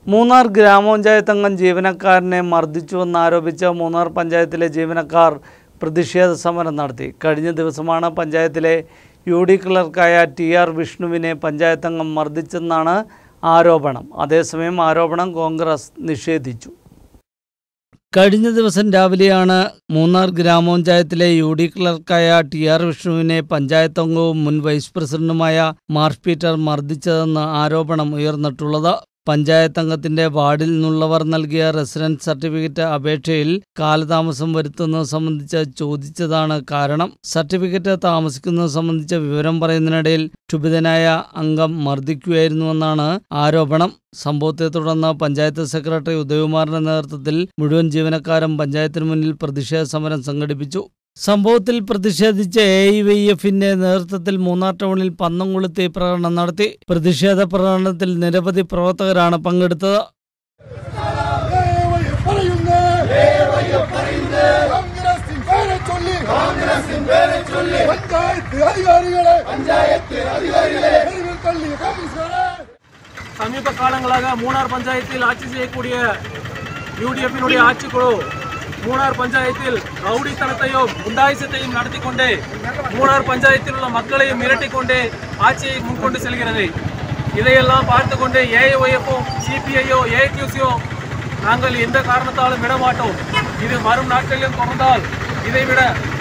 മൂന്നാർ ഗ്രാമപഞ്ചായത്ത് അംഗം ജീവനക്കാരനെ മർദ്ദിച്ചുവെന്നാരോപിച്ച് മൂന്നാർ പഞ്ചായത്തിലെ ജീവനക്കാർ പ്രതിഷേധ സമരം നടത്തി. കഴിഞ്ഞ ദിവസമാണ് പഞ്ചായത്തിലെ UD ക്ലർക്കായ TR വിഷ്ണുവിനെ പഞ്ചായത്ത് അംഗം മർദ്ദിച്ചെന്നാണ് ആരോപണം. അതേസമയം ആരോപണം കോൺഗ്രസ് നിഷേധിച്ചു. കഴിഞ്ഞ ദിവസം രാവിലെയാണ് മൂന്നാർ ഗ്രാമപഞ്ചായത്തിലെ UD ക്ലർക്കായ TR വിഷ്ണുവിനെ പഞ്ചായത്ത് അംഗവും മുൻ വൈസ് പ്രസിഡന്റുമായ മാർഷ് പീറ്റർ മർദ്ദിച്ചതെന്ന് ആരോപണം ഉയർന്നിട്ടുള്ളത്. പഞ്ചായത്ത് അംഗത്തിന്റെ വാർഡിൽ നിന്നുള്ളവർ നൽകിയ റെസിഡൻസ് സർട്ടിഫിക്കറ്റ് അപേക്ഷയിൽ കാലതാമസം വരുത്തുന്നത് സംബന്ധിച്ച് ചോദിച്ചതാണ് കാരണം. സർട്ടിഫിക്കറ്റ് താമസിക്കുന്നത് സംബന്ധിച്ച വിവരം പറയുന്നതിനിടയിൽ ക്ഷുഭിതനായ അംഗം മർദ്ദിക്കുകയായിരുന്നുവെന്നാണ് ആരോപണം. സംഭവത്തെ തുടർന്ന് പഞ്ചായത്ത് സെക്രട്ടറി ഉദയകുമാറിന്റെ നേതൃത്വത്തിൽ മുഴുവൻ ജീവനക്കാരും പഞ്ചായത്തിന് മുന്നിൽ പ്രതിഷേധ സമരം സംഘടിപ്പിച്ചു. സംഭവത്തിൽ പ്രതിഷേധിച്ച് AIYFന്റെ നേതൃത്വത്തിൽ മൂന്നാർ ടൗണിൽ പന്തം കൊളുത്തി പ്രകടനം നടത്തി. പ്രതിഷേധ പ്രകടനത്തിൽ നിരവധി പ്രവർത്തകരാണ് പങ്കെടുത്തത്. സമീപകാലങ്ങളാக മൂന്നാർ പഞ്ചായത്തിൽ ആட்சி செய்யக்கூடிய UDFனுடைய ஆட்சிக்குழு மூணார் பஞ்சாயத்தில் ரவுடித்தனத்தையும் குண்டாயுசத்தையும் நடத்திக்கொண்டே மூணார் பஞ்சாயத்தில் உள்ள மக்களையும் மிரட்டிக்கொண்டே ஆட்சியை முன்கொண்டு செல்கிறது. இதையெல்லாம் பார்த்து கொண்டு AIYFோ CPIயோ AQCயோ நாங்கள் எந்த காரணத்தாலும் விடமாட்டோம். இது வரும் நாட்களிலும் தொடர்ந்தால் இதைவிட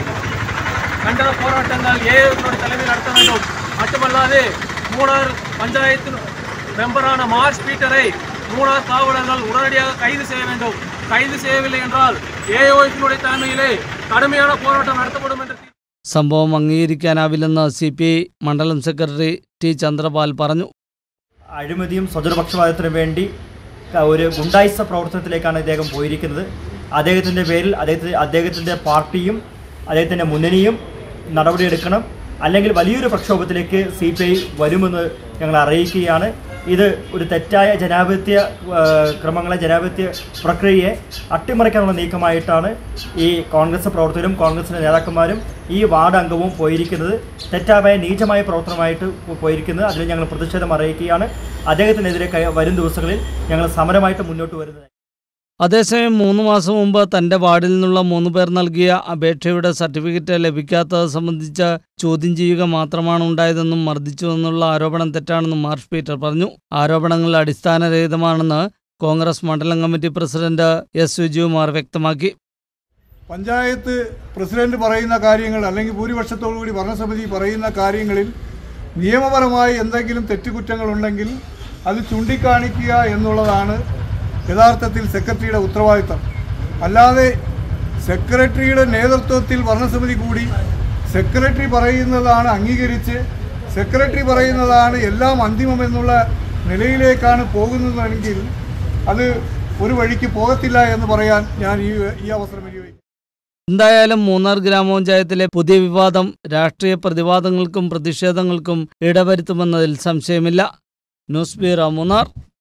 கண்டன போராட்டங்கள் AIYFனுடைய தலைமையில் நடத்த வேண்டும். மட்டுமல்லாது மூணார் பஞ்சாயத்து மெம்பரான மார்ஷ் பீட்டரை மூணார் காவலர்கள் உடனடியாக கைது செய்ய வேண்டும். கைது செய்யவில்லை என்றால் AIYFனுடைய தலைமையிலே കടുமையான പോരാട്ടം നടത്തപ്പെടുമെന്ന്. സംഭവം അംഗീകരിക്കാനാവില്ലെന്ന് CPI മണ്ഡലം സെക്രട്ടറി T ചന്ദ്രപാൽ പറഞ്ഞു. അഴിമതിയും സ്വജനപക്ഷപാതത്തിനു വേണ്ടി ഒരു ഗുണ്ടായിസ പ്രവർത്തനത്തിലേക്കാണ് ഇദ്ദേഹം പോയിരിക്കുന്നത്. അദ്ദേഹത്തിൻ്റെ പേരിൽ അദ്ദേഹത്തിൻ്റെ പാർട്ടിയും അദ്ദേഹത്തിൻ്റെ മുന്നണിയും നടപടിയെടുക്കണം, അല്ലെങ്കിൽ വലിയൊരു പ്രക്ഷോഭത്തിലേക്ക് CPI വരുമെന്ന് ഞങ്ങൾ അറിയിക്കുകയാണ്. ഇത് ഒരു തെറ്റായ ജനാധിപത്യ ക്രമങ്ങളെ, ജനാധിപത്യ പ്രക്രിയയെ അട്ടിമറിക്കാനുള്ള നീക്കമായിട്ടാണ് ഈ കോൺഗ്രസ് പ്രവർത്തകരും കോൺഗ്രസിൻ്റെ നേതാക്കന്മാരും ഈ വാർഡ് അംഗവും പോയിരിക്കുന്നത്. തെറ്റായ നീചമായ പ്രവർത്തനമായിട്ട് പോയിരിക്കുന്നത്. അതിൽ ഞങ്ങൾ പ്രതിഷേധം അറിയിക്കുകയാണ്. അദ്ദേഹത്തിനെതിരെ വരും ദിവസങ്ങളിൽ ഞങ്ങൾ സമരമായിട്ട് മുന്നോട്ട് വരുന്നത്. അതേസമയം 3 മാസം മുമ്പ് തന്റെ വാർഡിൽ നിന്നുള്ള 3 പേർ നൽകിയ അപേക്ഷയുടെ സർട്ടിഫിക്കറ്റ് ലഭിക്കാത്തത് സംബന്ധിച്ച് ചോദ്യം ചെയ്യുക മാത്രമാണ് ഉണ്ടായതെന്നും മർദ്ദിച്ചുവെന്നുള്ള ആരോപണം തെറ്റാണെന്നും മാർഷ് പീറ്റർ പറഞ്ഞു. ആരോപണങ്ങൾ അടിസ്ഥാനരഹിതമാണെന്ന് കോൺഗ്രസ് മണ്ഡലം കമ്മിറ്റി പ്രസിഡന്റ് S വിജയകുമാർ വ്യക്തമാക്കി. പഞ്ചായത്ത് പ്രസിഡന്റ് പറയുന്ന കാര്യങ്ങൾ അല്ലെങ്കിൽ ഭൂരിപക്ഷത്തോടുകൂടി ഭരണസമിതി പറയുന്ന കാര്യങ്ങളിൽ നിയമപരമായി എന്തെങ്കിലും തെറ്റുകുറ്റങ്ങളുണ്ടെങ്കിൽ അത് ചൂണ്ടിക്കാണിക്കുക എന്നുള്ളതാണ് യഥാർത്ഥത്തിൽ സെക്രട്ടറിയുടെ ഉത്തരവാദിത്തം. അല്ലാതെ സെക്രട്ടറിയുടെ നേതൃത്വത്തിൽ ഭരണസമിതി കൂടി സെക്രട്ടറി പറയുന്നതാണ് അംഗീകരിച്ച് സെക്രട്ടറി പറയുന്നതാണ് എല്ലാം അന്തിമമെന്നുള്ള നിലയിലേക്കാണ് പോകുന്നതെങ്കിൽ അത് ഒരു വഴിക്ക് പോകത്തില്ല എന്ന് പറയാൻ ഞാൻ ഈ അവസരം വിനിയോഗിക്കും. എന്തായാലും മൂന്നാർ ഗ്രാമപഞ്ചായത്തിലെ പുതിയ വിവാദം രാഷ്ട്രീയ പ്രതിവാദങ്ങൾക്കും പ്രതിഷേധങ്ങൾക്കും ഇടവരുത്തുമെന്നതിൽ സംശയമില്ല. News bureau Munnar.